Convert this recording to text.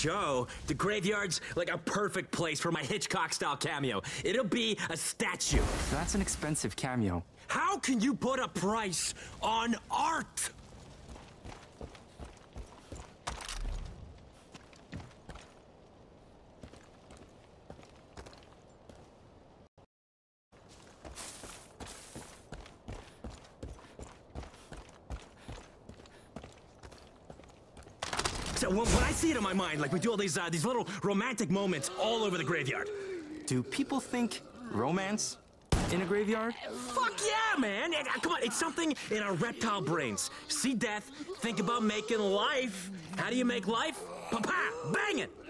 show. The graveyard's like a perfect place for my Hitchcock-style cameo. It'll be a statue. That's an expensive cameo. How can you put a price on art? So when I see it in my mind, like we do all these little romantic moments all over the graveyard. Do people think romance in a graveyard? Fuck yeah, man! Come on, it's something in our reptile brains. See death, think about making life. How do you make life? Pa-pa! Bang it!